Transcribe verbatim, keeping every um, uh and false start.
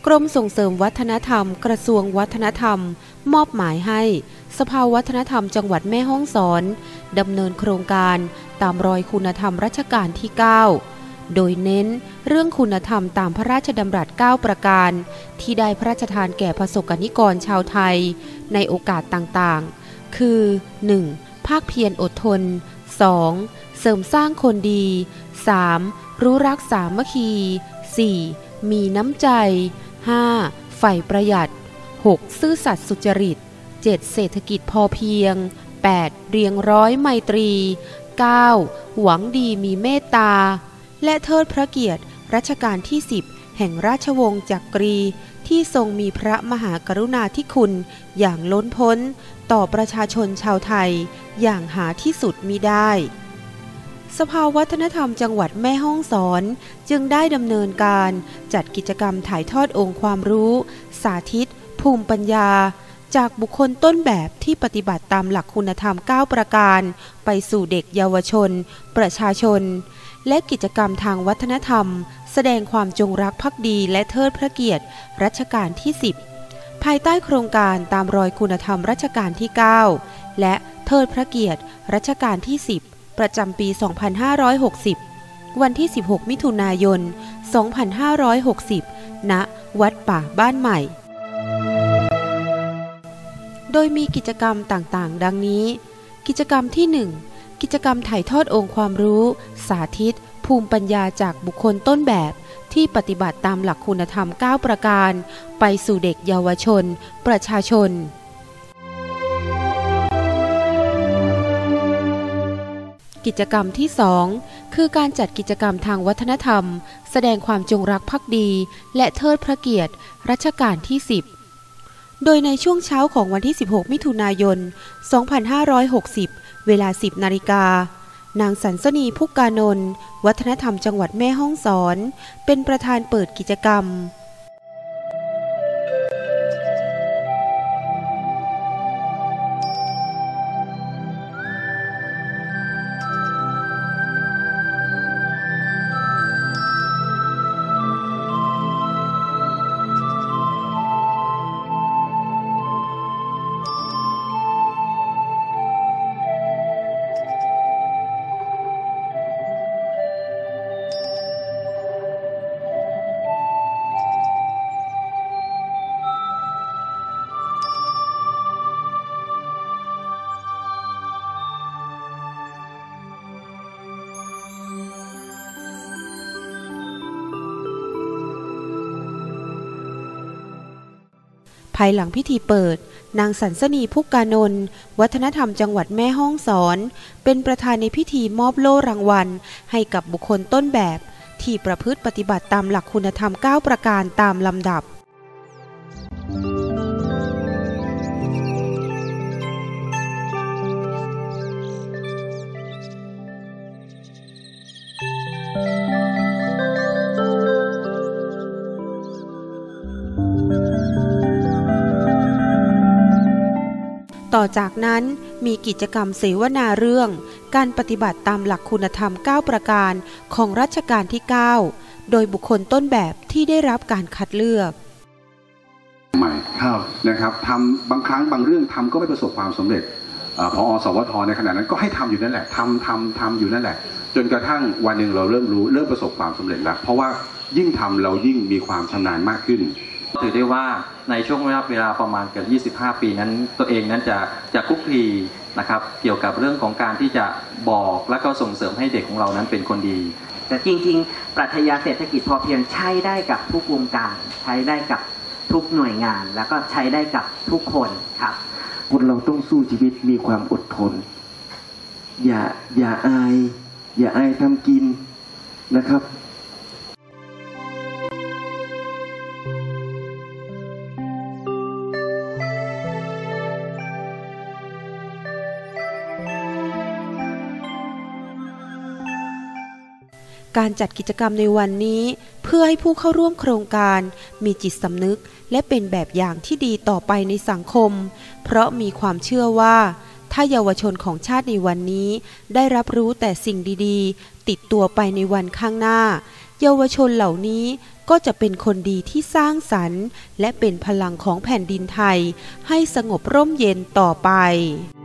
กรมส่งเสริมวัฒนธรรมกระทรวงวัฒนธรรมมอบหมายให้สภาวัฒนธรรมจังหวัดแม่ฮ่องสอนดำเนินโครงการตามรอยคุณธรรมรัชกาลที่เก้าโดยเน้นเรื่องคุณธรรมตามพระราชดำรัสเก้าประการที่ได้พระราชทานแก่ประสบกนิกรชาวไทยในโอกาสต่างๆคือ หนึ่ง. ภาคเพียรอดทน สอง. เสริมสร้างคนดี สาม. รู้รักสามัคคี สี่. มีน้ำใจ ห้า. ใฝ่ประหยัด หก. ซื่อสัตย์สุจริต เจ็ด. เศรษฐกิจพอเพียง แปด. เรียงร้อยไมตรี เก้า. หวังดีมีเมตตาและเทิดพระเกียรติรัชกาลที่สิบแห่งราชวงศ์จักรีที่ทรงมีพระมหากรุณาธิคุณอย่างล้นพ้นต่อประชาชนชาวไทยอย่างหาที่สุดมิได้สภาวัฒนธรรมจังหวัดแม่ฮ่องสอนจึงได้ดำเนินการจัดกิจกรรมถ่ายทอดองค์ความรู้สาธิตภูมิปัญญาจากบุคคลต้นแบบที่ปฏิบัติตามหลักคุณธรรมเก้าประการไปสู่เด็กเยาวชนประชาชนและกิจกรรมทางวัฒนธรรมแสดงความจงรักภักดีและเทิดพระเกียรติรัชกาลที่สิบภายใต้โครงการตามรอยคุณธรรมรัชกาลที่เก้าและเทิดพระเกียรติรัชกาลที่สิบประจำปีสองพันห้าร้อยหกสิบวันที่สิบหกมิถุนายนสองพันห้าร้อยหกสิบณวัดป่าบ้านใหม่โดยมีกิจกรรมต่างๆดังนี้กิจกรรมที่หนึ่งกิจกรรมถ่ายทอดองค์ความรู้สาธิตภูมิปัญญาจากบุคคลต้นแบบที่ปฏิบัติตามหลักคุณธรรมเก้าประการไปสู่เด็กเยาวชนประชาชนกิจกรรมที่สองคือการจัดกิจกรรมทางวัฒนธรรมแสดงความจงรักภักดีและเทิดพระเกียรติรัชกาลที่สิบโดยในช่วงเช้าของวันที่สิบหกมิถุนายนสองพันห้าร้อยหกสิบเวลาสิบนาฬิกานางสันสนีพุกกานนท์วัฒนธรรมจังหวัดแม่ฮ่องสอนเป็นประธานเปิดกิจกรรมภายหลังพิธีเปิดนางสันสนีพุกกานนท์วัฒนธรรมจังหวัดแม่ฮ่องสอนเป็นประธานในพิธีมอบโล่รางวัลให้กับบุคคลต้นแบบที่ประพฤติปฏิบัติตามหลักคุณธรรมเก้าประการตามลำดับต่อจากนั้นมีกิจกรรมเสวนาเรื่องการปฏิบัติตามหลักคุณธรรมเก้าประการของรัชกาลที่เก้าโดยบุคคลต้นแบบที่ได้รับการคัดเลือกใหม่ครับนะครับทำบางครั้งบางเรื่องทำก็ไม่ประสบความสำเร็จพอสวทในขณะนั้นก็ให้ทำอยู่นั่นแหละทำทำทำอยู่นั่นแหละจนกระทั่งวันหนึ่งเราเริ่มรู้เริ่มประสบความสำเร็จแล้วเพราะว่ายิ่งทำเรายิ่งมีความชำนาญมากขึ้นถือได้ว่าในช่วงเวลาประมาณเกือบยี่สิบห้าปีนั้นตัวเองนั้นจะจะคุกคีนะครับเกี่ยวกับเรื่องของการที่จะบอกและก็ส่งเสริมให้เด็กของเรานั้นเป็นคนดีแต่จริงๆปรัชญาเศรษฐกิจพอเพียงใช้ได้กับทุกวงการใช้ได้กับทุกหน่วยงานแล้วก็ใช้ได้กับทุกคนครับคนเราต้องสู้ชีวิตมีความอดทนอย่าอย่าอายอย่าอายทำกินนะครับการจัดกิจกรรมในวันนี้เพื่อให้ผู้เข้าร่วมโครงการมีจิตสำนึกและเป็นแบบอย่างที่ดีต่อไปในสังคมเพราะมีความเชื่อว่าถ้าเยาวชนของชาติในวันนี้ได้รับรู้แต่สิ่งดีๆติดตัวไปในวันข้างหน้าเยาวชนเหล่านี้ก็จะเป็นคนดีที่สร้างสรรค์และเป็นพลังของแผ่นดินไทยให้สงบร่มเย็นต่อไป